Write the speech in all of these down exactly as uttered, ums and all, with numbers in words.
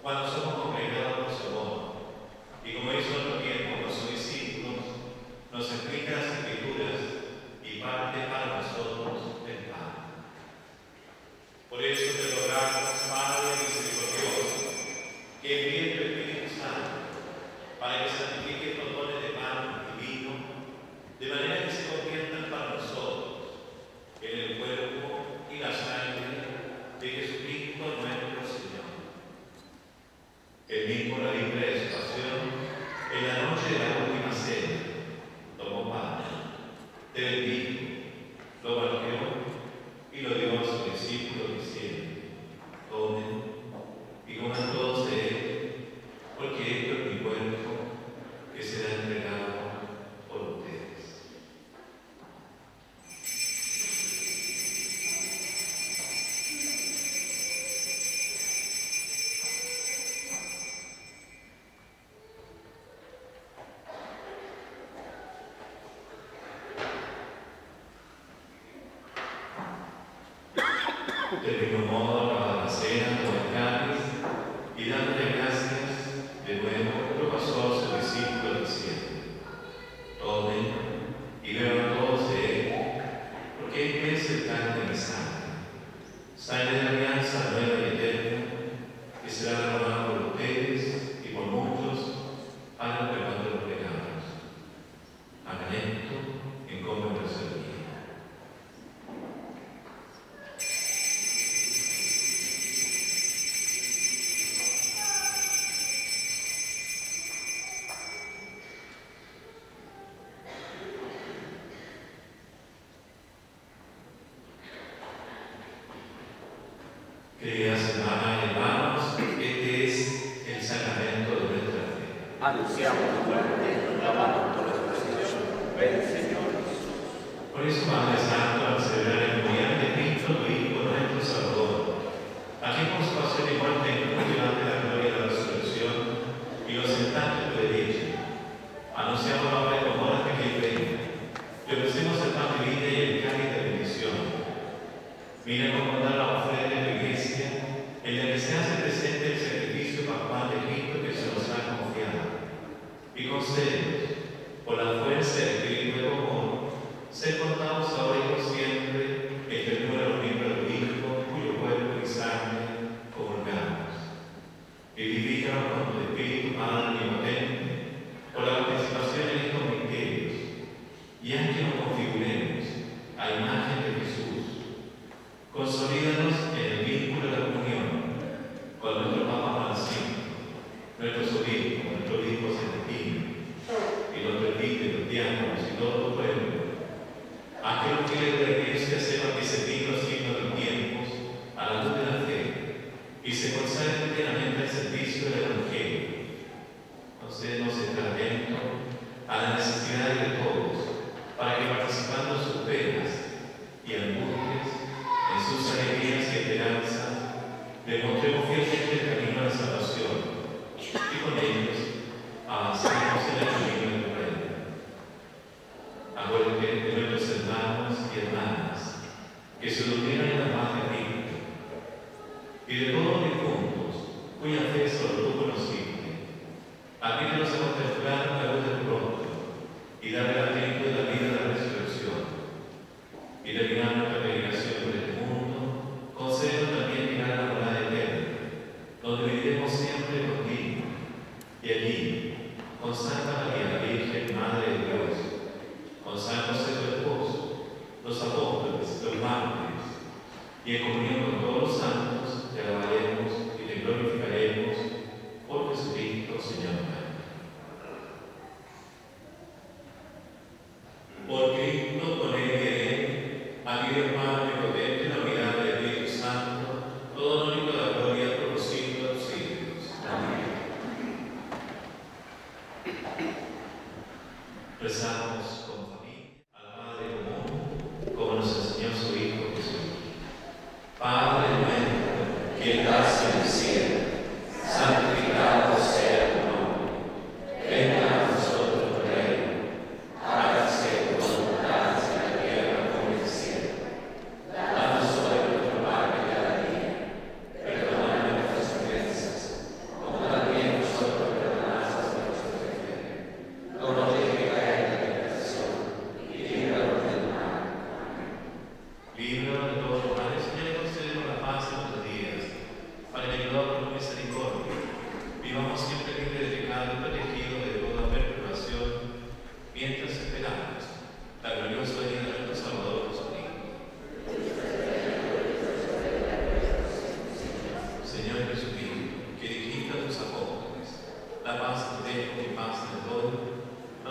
cuando somos congregados por su amor. Y como hizo otro tiempo con sus discípulos, nos explica las Escrituras y parte para nosotros el pan. Por eso te rogamos, Padre misericordioso, que envíe tu Espíritu Santo para que santifique los dones de pan y vino, de manera que se conviertan para nosotros en el cuerpo y la sangre de Jesucristo nuestro Señor. El mismo la libre de su pasión, en la noche de la última cena, tomó pan, te bendijo, lo partió y lo dio a sus discípulos diciendo: tomen y coman todos de él, porque esto es mi cuerpo que será entregado por ustedes. Del mismo modo, acabada la cena, tomó el cáliz y dándole gracias, de nuevo lo pasó a sus discípulos diciendo: tomen y beban todos de él, porque este es el pan de mi sangre, sangre de la alianza nueva y eterna, que será derramada por ustedes y por muchos para el perdón de los pecados. Hagan esto en conmemoración mía. Queridas hermanas y hermanos, este es el sacramento de nuestra fe. Anunciamos tu muerte, proclamamos tu resurrección. Ven, Señor Jesús. Por eso, Padre Santo, al celebrar el memorial de Cristo, tu Hijo, nuestro Salvador, a quien por su pasión y muerte incluyó ante la gloria de la resurrección y los sentaste a tu derecha, anunciamos la obra de tu amor hasta que Él venga. Te ofrecemos el pan de vida y el cáliz de bendición. Mira cómo da la ofrenda de tu iglesia, en la que se hace presente el sacrificio pascual de Cristo que se nos ha confiado. Y concédenos, por la fuerza del Espíritu de tu amor, ser contados ahora y por siempre entre el número de los miembros de tu Hijo, cuyo cuerpo y sangre comulgamos. Vivifícanos con tu Espíritu, Padre omnipotente, por la participación en estos misterios, y haz que nos configuremos a imagen de Jesús. Consolídanos en el vínculo de la comunión con nuestro Papa Francisco, nuestros obispos, nuestro obispo Celestino, y los presbíteros, diáconos y todo tu pueblo. Haz que los fieles de la Iglesia sepan discernir los signos de los tiempos a la luz de la fe y se consagren plenamente al servicio del Evangelio. Concédenos estar atentos a las necesidades de todos, para que participando en sus penas y angustias, en sus alegrías y esperanzas, demostremos fielmente el camino a la salvación y con ellos avancemos en el camino del reino. Acuérdate de nuestros hermanos y hermanas que se durmieron en la paz de Cristo y de todos los difuntos cuya fe solo tú conociste. Admítenos a contemplar la luz del rostro y darle el aliento de la vida de la resurrección. Y terminando nuestra peregrinación por este mundo, concédenos también llegar a la morada eterna, donde viviremos siempre contigo. Y allí, con Santa María, la Virgen, Madre de Dios, con San José su esposo, los apóstoles, los mártires, y en comunión con todos los santos, te alabaremos y te glorificaremos por Jesucristo, Señor nuestro.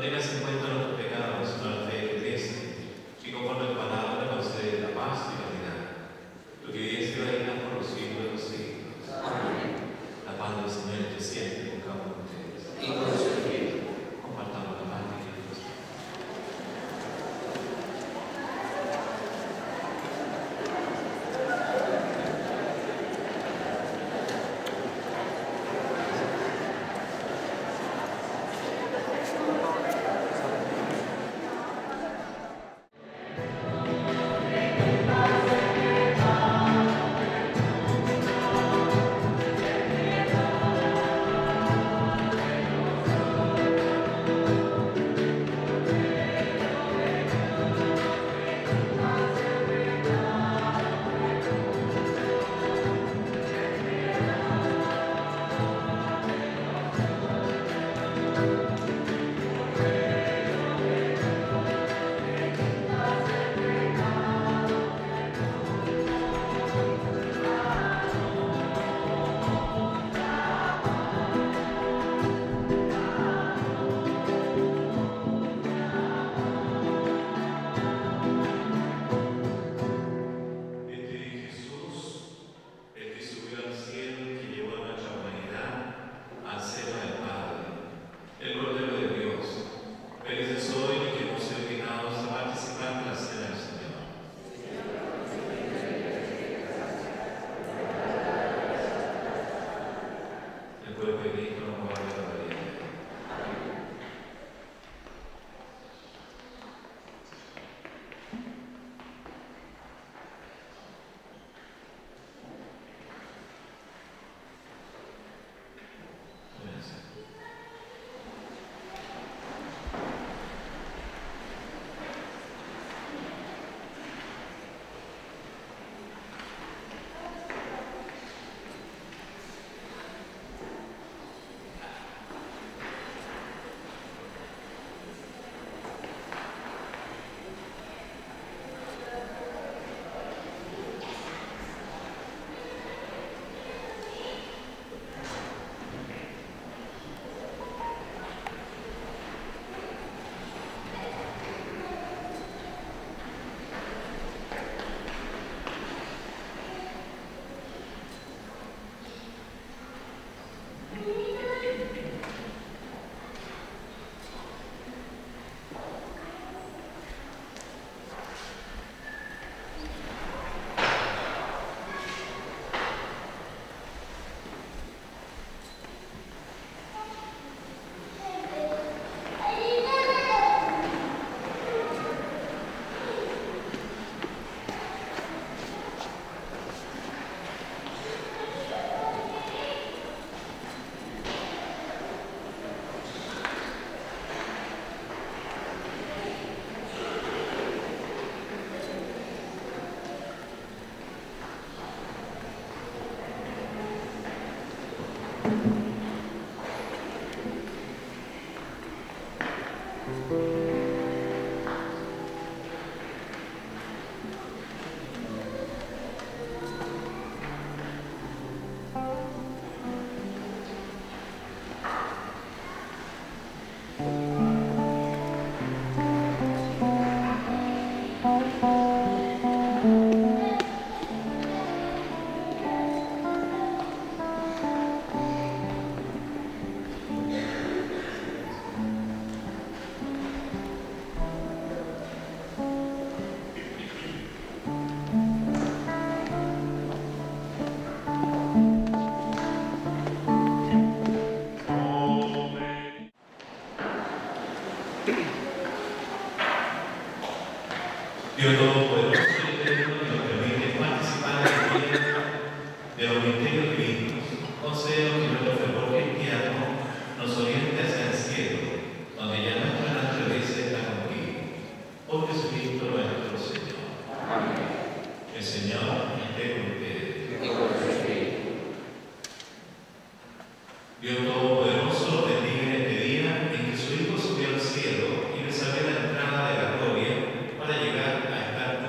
tengas en cuenta nuestros pecados, sino la fe que crece, y conforme a tu palabra concede la paz y la unidad. Tú que vives y reinas por los siglos de los siglos. Amén. La paz del Señor esté siempre con cada uno de ustedes. Y con su espíritu. Compartamos la paz y la luz. Dios Todopoderoso y Eterno, que nos permite participar en el bien de los misterios divinos, concede que nuestro fervor cristiano nos oriente hacia el cielo, donde ya nuestra naturaleza está contigo. Por Jesucristo nuestro Señor. Amén. El Señor esté con ustedes. Y con su espíritu. Dios Todopoderoso los bendiga en este día en que su Hijo subió al cielo y les abrió la entrada de la gloria para llegar a estar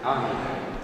Amén.